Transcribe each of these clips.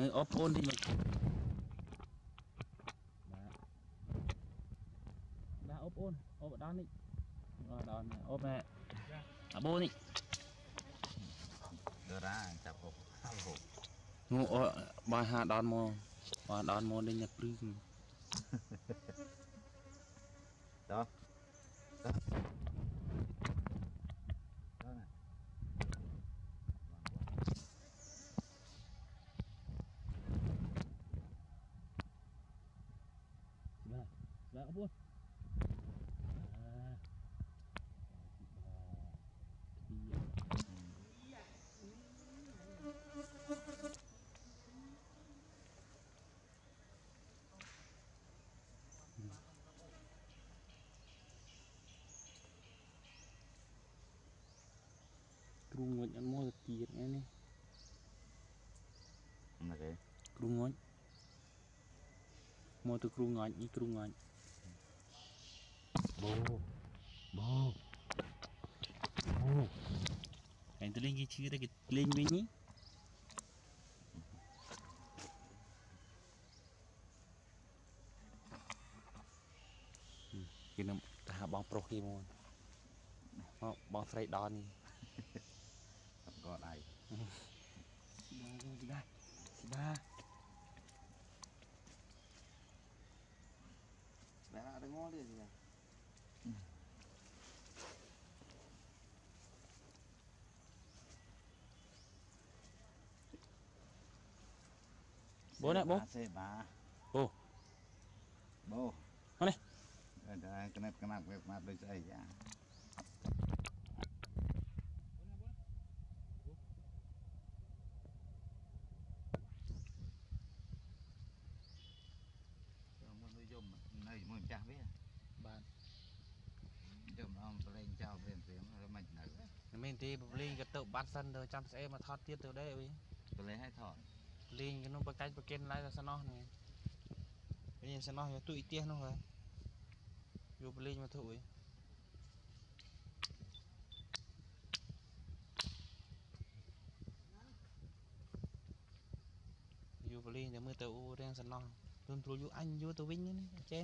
mới ốp ôn đi mình đã ốp ôn ốp ở đó đi rồi đó ốp này à bô đi đưa ra chập hộp ngủ bài hạ đòn mò đi nhập rừng đó đó đó nè là ốp ôn Krung ngoñ ăn mua tiệt nghe nè là cái krung ngoñ mua từ krung ngoñ đi krung ngoñ bô bô bô anh tới lên cái chữ đây cái lên với nhí cái nó thả bóng pro khi mua bóng phải đòn đi có này ba bé đã ngon đi gì này bố nè bố bố bố con này cái nắp việc mà tôi chơi à nuôi dùm này muốn chả biết bạn dùm ông lên chào về tiếng rồi mình nữa mình thì lên cái tự bắt sân rồi chăm sẽ mà thoát tiết từ đây ơi tôi lấy hai thỏi lên cái nó bật cái bật kênh lại là sao nó này bây giờ sao nó tụi tiền nó rồi vô lên mà thổi vô lên để mới tàu đang sao nó tôi vô anh vô tàu vinh nữa trên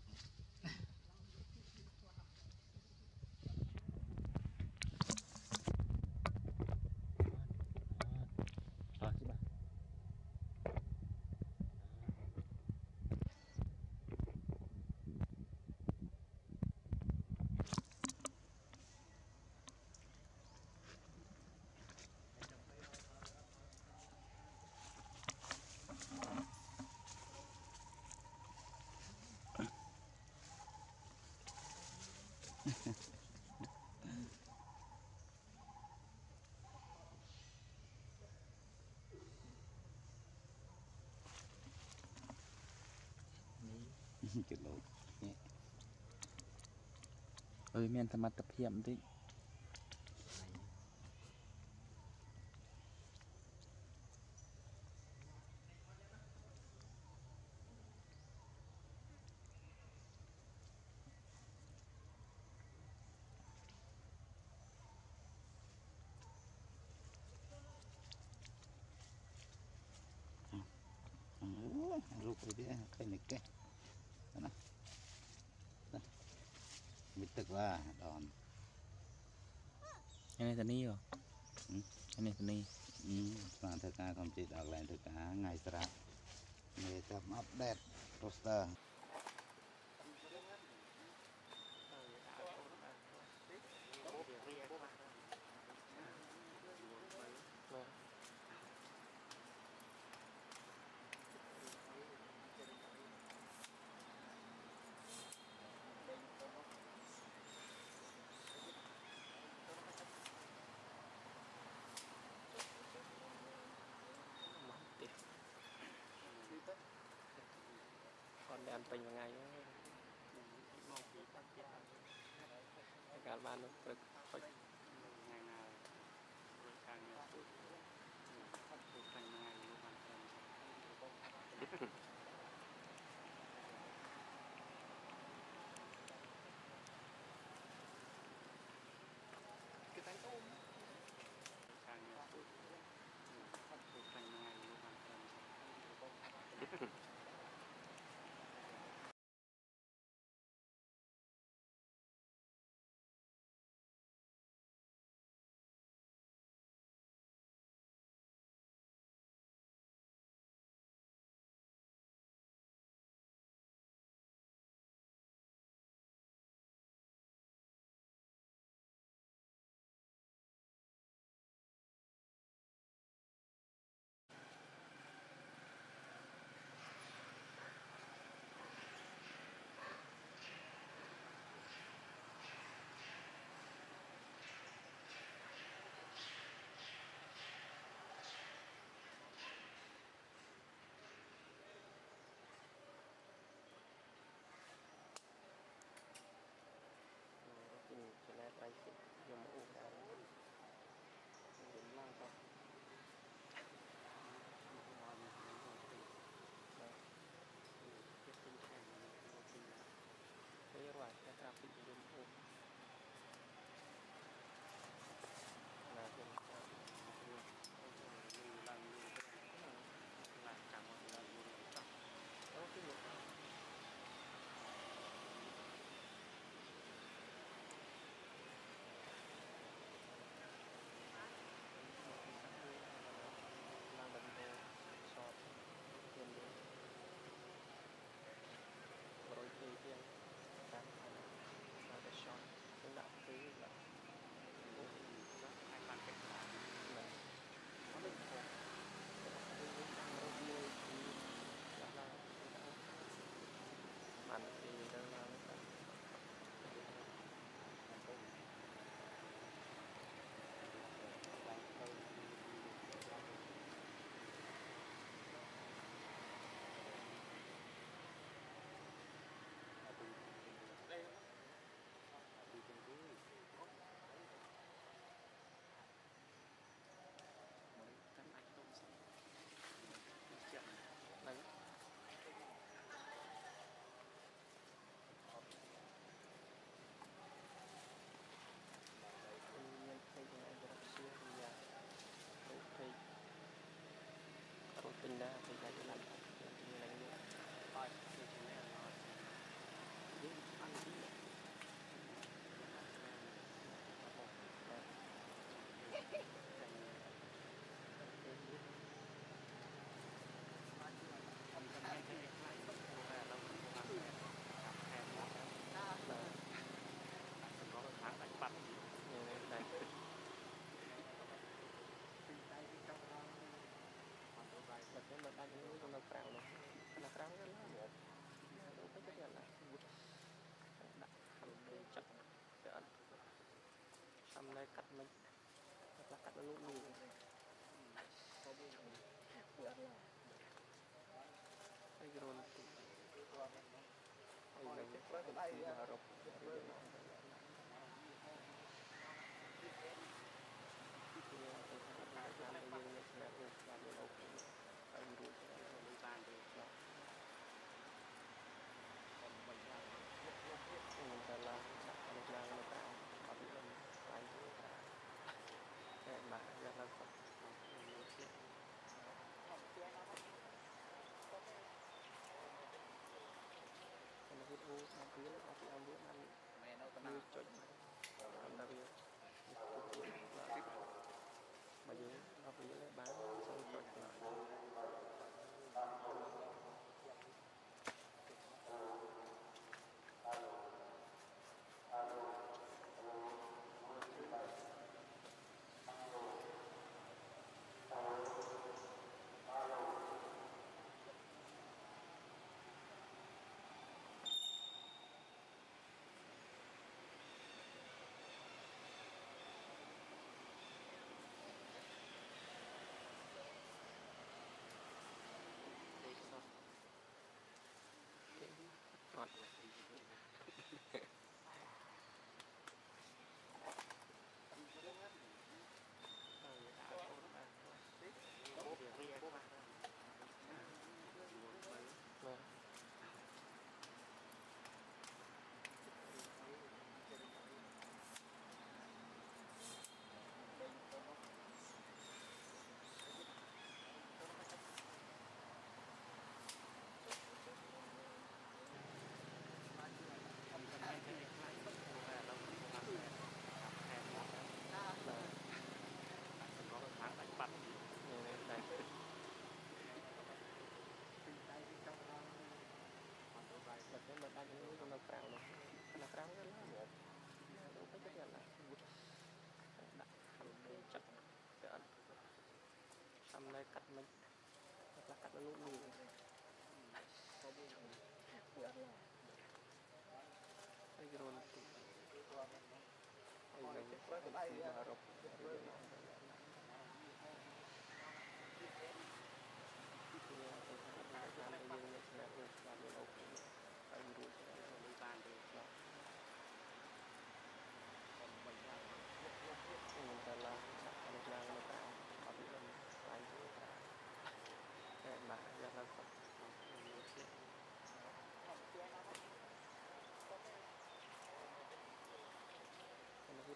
chị bà cái lỗ ơi men tham tập hiểm đi lúc đấy cái này cái đó mít tức là đòn anh này tani rồi anh này tani và thực ra không chỉ đọc lại thực cả ngày sra ngày tập update poster còn đèn tình vào ngày cả ban nó cực ngày nào càng thành ngày cái tán tôm càng thành ngày tay dùng một uống cái dùng lang thôi thế rồi cái trà bị dùng uống là dùng làm cả một lần luôn đó cái việc làm đầm đồ sọt tiền điện rồi thì tiền làm là cái sọt cũng đã thứ là hai bàn cách là có định khổ bạn thì đang làm cái lấy nhân thấy cái này rất xưa thì tôi thấy tôi tin ra thì cái làm thì lấy nữa thôi thì chúng này là những ăn gì cái mình đang những con đào phèo này là phèo rất là đâu có chấp nhận là đặt thành cái chậm để xăm này cắt mình hoặc là cắt nó luôn nhiều cái rồi mình mà rộp mình ta là sạch một lần nó tạo có bị làm tay mà ra làm Phật nó hút u nó biến nó bị ăn bữa ăn như chọi làm đặc biệt mà dưới nó bị lấy bán xong chọi lại ngọt cái mình đang những con đào phèo này là phèo rất là đâu có chấp nhận là đặt thành cái chậm để xăm này cắt mình hoặc là cắt nó luôn nhiều cái rồi mình mà rộp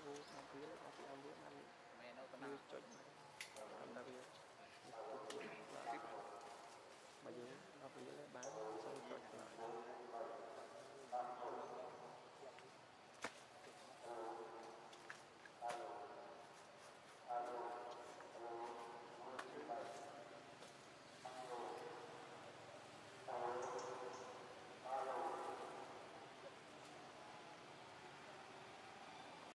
អូមកវាមកពីអង្គវាបានវាចុចតាមតាវាមកយើងមកវាបានសូមចុចខ្លាច